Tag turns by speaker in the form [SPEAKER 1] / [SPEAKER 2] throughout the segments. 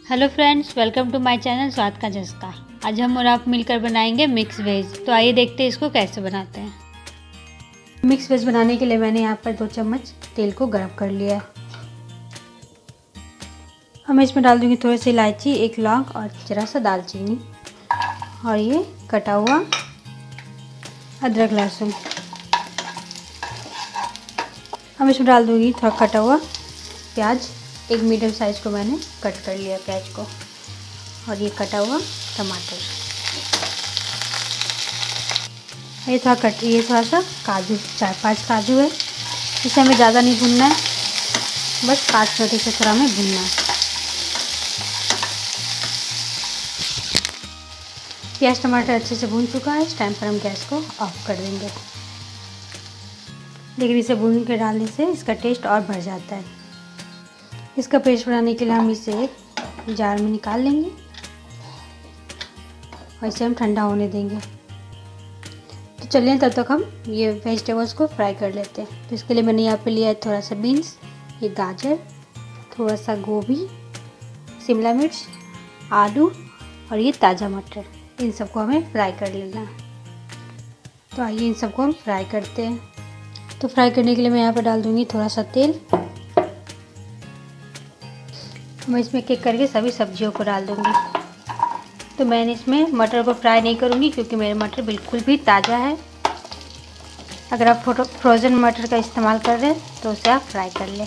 [SPEAKER 1] Hello friends, welcome to my channel स्वाद का झस्का। आज हम और आप मिलकर बनाएंगे मिक्स वेज। तो आइए देखते हैं इसको कैसे बनाते हैं। मिक्स वेज बनाने के लिए मैंने यहाँ पर 2 चम्मच तेल को गर्म कर लिया है। अब मैं इसमें डाल दूँगी थोड़ी सी इलायची, 1 लौंग और ज़रा सा दालचीनी और ये कटा हुआ अदरक लहसुन। अब इसमें डाल दूँगी थोड़ा कटा हुआ प्याज, 1 मीडियम साइज़ को मैंने कट कर लिया प्याज को, और ये कटा हुआ टमाटर। ये थोड़ा सा काजू, 4-5 काजू है। इसे हमें ज़्यादा नहीं भूनना है, बस 5 मिनट से थोड़ा हमें भूनना है। प्याज टमाटर अच्छे से भून चुका है। इस टाइम पर हम गैस को ऑफ कर देंगे। लेकिन इसे भून के डालने से इसका टेस्ट और बढ़ जाता है। इसका पेस्ट बनाने के लिए हम इसे जार में निकाल लेंगे और इसे हम ठंडा होने देंगे। तो चलिए तब तक हम ये वेजिटेबल्स को फ्राई कर लेते हैं। तो इसके लिए मैंने यहाँ पे लिया है थोड़ा सा बीन्स, ये गाजर, थोड़ा सा गोभी, शिमला मिर्च, आलू और ये ताज़ा मटर। इन सबको हमें फ्राई कर लेना है। तो आइए इन सबको हम फ्राई करते हैं। तो फ्राई करने के लिए मैं यहाँ पर डाल दूँगी थोड़ा सा तेल। मैं इसमें एक एक करके सभी सब्जियों को डाल दूँगी। तो मैंने इसमें मटर को फ्राई नहीं करूँगी क्योंकि मेरे मटर बिल्कुल भी ताज़ा है। अगर आप फ्रोज़न मटर का इस्तेमाल कर रहे हैं तो उसे आप फ्राई कर लें।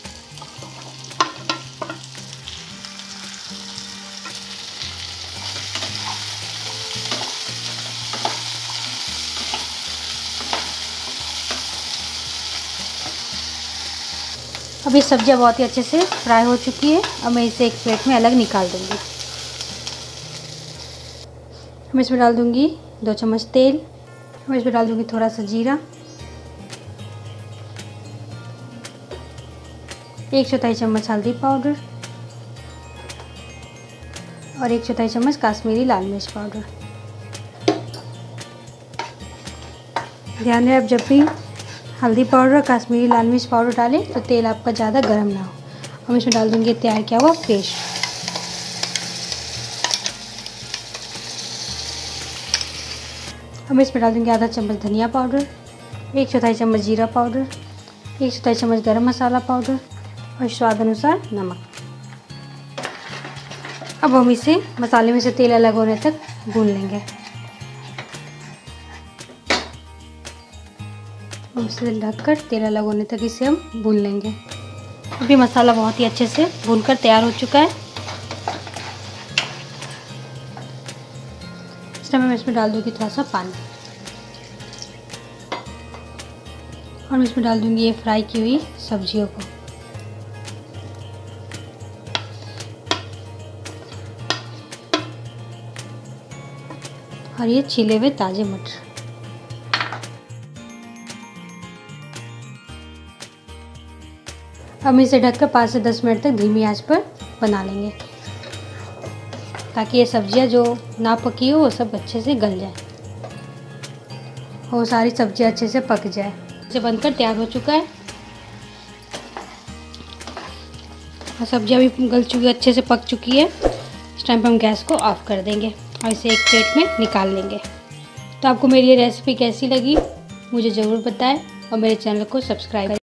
[SPEAKER 1] अब ये सब्जियां बहुत ही अच्छे से फ्राई हो चुकी है। अब मैं इसे एक प्लेट में अलग निकाल दूंगी। मैं इसमें डाल दूंगी 2 चम्मच तेल। मैं इसमें डाल दूंगी थोड़ा सा जीरा, 1/4 चम्मच हल्दी पाउडर और 1/4 चम्मच काश्मीरी लाल मिर्च पाउडर। ध्यान रहे, आप जब भी हल्दी पाउडर और काश्मीरी लाल मिर्च पाउडर डालें तो तेल आपका ज़्यादा गर्म ना हो। हम इसमें डाल देंगे तैयार किया हुआ पेस्ट। हम इसमें डाल देंगे आधा चम्मच धनिया पाउडर, 1/4 चम्मच जीरा पाउडर, 1/4 चम्मच गरम मसाला पाउडर और स्वाद अनुसार नमक। अब हम इसे मसाले में से तेल अलग होने तक भून लेंगे। इसे ढककर तेल अलग होने तक इसे हम भून लेंगे। अभी मसाला बहुत ही अच्छे से भूनकर तैयार हो चुका है। इस टाइम मैं इसमें डाल दूँगी थोड़ा सा पानी और मैं इसमें डाल दूँगी ये फ्राई की हुई सब्जियों को। और ये छिले हुए ताज़े मटर। अब इसे ढककर 5 से 10 मिनट तक धीमी आंच पर बना लेंगे ताकि ये सब्जियां जो ना पकी हो वो सब अच्छे से गल जाए और सारी सब्जियां अच्छे से पक जाए। इसे बनकर तैयार हो चुका है और सब्जियां भी गल चुकी है, अच्छे से पक चुकी है। इस टाइम पर हम गैस को ऑफ कर देंगे और इसे एक प्लेट में निकाल लेंगे। तो आपको मेरी ये रेसिपी कैसी लगी मुझे ज़रूर बताएं और मेरे चैनल को सब्सक्राइब करें।